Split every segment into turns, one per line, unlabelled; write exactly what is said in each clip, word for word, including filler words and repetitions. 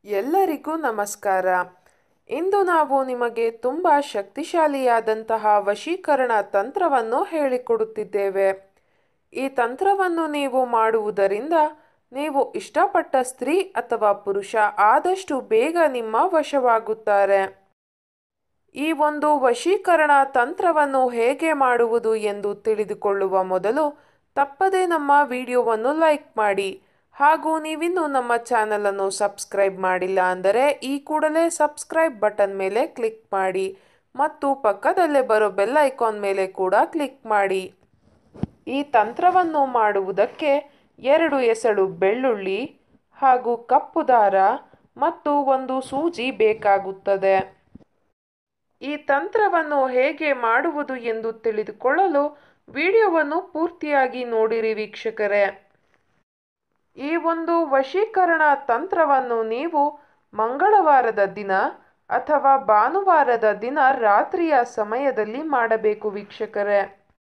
ಎಲ್ಲರಿಗೂ ನಮಸ್ಕಾರ. ಇಂದು ನಾವು ನಿಮಗೆ ತುಂಬ ಶಕ್ತಿಶಾಲಿಯಾದಂತಹ ವಶೀಕರಣ ತಂತ್ರವನ್ನು ಹೇಳಿಕೊಡುತ್ತಿದ್ದೇವೆ. ಈ ತಂತ್ರವನ್ನು ನೀವು ಮಾಡುವುದರಿಂದ ನೀವು ಇಷ್ಟಪಟ್ಟ ಸ್ತ್ರೀ ಅಥವಾ ಪುರುಷ ಆದಷ್ಟು ಬೇಗ ನಿಮ್ಮ ವಶವಾಗುತ್ತಾರೆ. ಈ ಒಂದು ವಶೀಕರಣ ತಂತ್ರವನ್ನು ಹೇಗೆ ಮಾಡುವುದು ಎಂದು ತಿಳಿದುಕೊಳ್ಳುವ ಮೊದಲು ತಪ್ಪದೇ ನಮ್ಮ ವಿಡಿಯೋವನ್ನು ಲೈಕ್ ಮಾಡಿ. ಹಾಗೂ ನೀವಿನ್ನೂ ನಮ್ಮ ಚಾನಲನ್ನು ಸಬ್ಸ್ಕ್ರೈಬ್ ಮಾಡಿಲ್ಲ ಅಂದರೆ ಈ ಕೂಡಲೇ ಸಬ್ಸ್ಕ್ರೈಬ್ ಬಟನ್ ಮೇಲೆ ಕ್ಲಿಕ್ ಮಾಡಿ ಮತ್ತು ಪಕ್ಕದಲ್ಲೇ ಬರೋ ಬೆಲ್ ಐಕಾನ್ ಮೇಲೆ ಕೂಡ ಕ್ಲಿಕ್ ಮಾಡಿ. ಈ ತಂತ್ರವನ್ನು ಮಾಡುವುದಕ್ಕೆ ಎರಡು ಎಸಳು ಬೆಳ್ಳುಳ್ಳಿ ಹಾಗೂ ಕಪ್ಪು ದಾರ ಮತ್ತು ಒಂದು ಸೂಜಿ ಬೇಕಾಗುತ್ತದೆ. ಈ ತಂತ್ರವನ್ನು ಹೇಗೆ ಮಾಡುವುದು ಎಂದು ತಿಳಿದುಕೊಳ್ಳಲು ವಿಡಿಯೋವನ್ನು ಪೂರ್ತಿಯಾಗಿ ನೋಡಿರಿ ವೀಕ್ಷಕರೇ. ಈ ಒಂದು ವಶೀಕರಣ ತಂತ್ರವನ್ನು ನೀವು ಮಂಗಳವಾರದ ದಿನ ಅಥವಾ ಭಾನುವಾರದ ದಿನ ರಾತ್ರಿಯ ಸಮಯದಲ್ಲಿ ಮಾಡಬೇಕು ವೀಕ್ಷಕರೇ.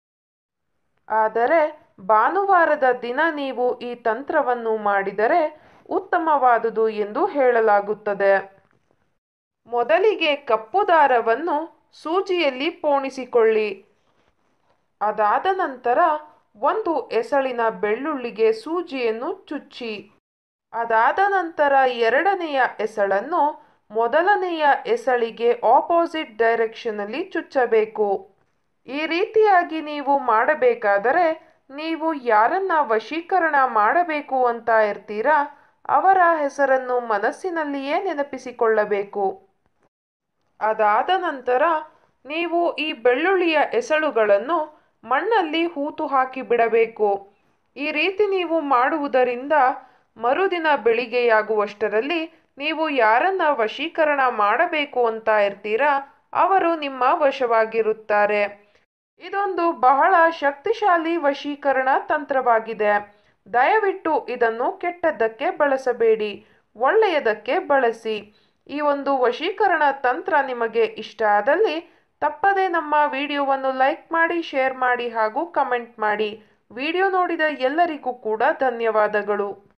ಆದರೆ ಭಾನುವಾರದ ದಿನ ನೀವು ಈ ತಂತ್ರವನ್ನು ಮಾಡಿದರೆ ಉತ್ತಮವಾದುದು ಎಂದು ಹೇಳಲಾಗುತ್ತದೆ. ಮೊದಲಿಗೆ ಕಪ್ಪು ದಾರವನ್ನು ಸೂಜಿಯಲ್ಲಿ ಪೋಣಿಸಿಕೊಳ್ಳಿ. ಅದಾದ ನಂತರ ಒಂದು ಎಸಳಿನ ಬೆಳ್ಳುಳ್ಳಿಗೆ ಸೂಜಿಯನ್ನು ಚುಚ್ಚಿ. ಅದಾದ ನಂತರ ಎರಡನೆಯ ಎಸಳನ್ನು ಮೊದಲನೆಯ ಎಸಳಿಗೆ ಆಪೋಸಿಟ್ ಡೈರೆಕ್ಷನಲ್ಲಿ ಚುಚ್ಚಬೇಕು. ಈ ರೀತಿಯಾಗಿ ನೀವು ಮಾಡಬೇಕಾದರೆ ನೀವು ಯಾರನ್ನ ವಶೀಕರಣ ಮಾಡಬೇಕು ಅಂತ ಇರ್ತೀರಾ ಅವರ ಹೆಸರನ್ನು ಮನಸ್ಸಿನಲ್ಲಿಯೇ ನೆನಪಿಸಿಕೊಳ್ಳಬೇಕು. ಅದಾದ ನಂತರ ನೀವು ಈ ಬೆಳ್ಳುಳ್ಳಿಯ ಎಸಳುಗಳನ್ನು ಮಣ್ಣಲ್ಲಿ ಹೂತು ಹಾಕಿ ಬಿಡಬೇಕು. ಈ ರೀತಿ ನೀವು ಮಾಡುವುದರಿಂದ ಮರುದಿನ ಬೆಳಿಗ್ಗೆಯಾಗುವಷ್ಟರಲ್ಲಿ ನೀವು ಯಾರನ್ನ ವಶೀಕರಣ ಮಾಡಬೇಕು ಅಂತ ಇರ್ತೀರಾ ಅವರು ನಿಮ್ಮ ವಶವಾಗಿರುತ್ತಾರೆ. ಇದೊಂದು ಬಹಳ ಶಕ್ತಿಶಾಲಿ ವಶೀಕರಣ ತಂತ್ರವಾಗಿದೆ. ದಯವಿಟ್ಟು ಇದನ್ನು ಕೆಟ್ಟದ್ದಕ್ಕೆ ಬಳಸಬೇಡಿ, ಒಳ್ಳೆಯದಕ್ಕೆ ಬಳಸಿ. ಈ ಒಂದು ವಶೀಕರಣ ತಂತ್ರ ನಿಮಗೆ ಇಷ್ಟ ಆದಲ್ಲಿ ತಪ್ಪದೇ ನಮ್ಮ ವಿಡಿಯೋವನ್ನು ಲೈಕ್ ಮಾಡಿ, ಶೇರ್ ಮಾಡಿ ಹಾಗೂ ಕಮೆಂಟ್ ಮಾಡಿ. ವಿಡಿಯೋ ನೋಡಿದ ಎಲ್ಲರಿಗೂ ಕೂಡ ಧನ್ಯವಾದಗಳು.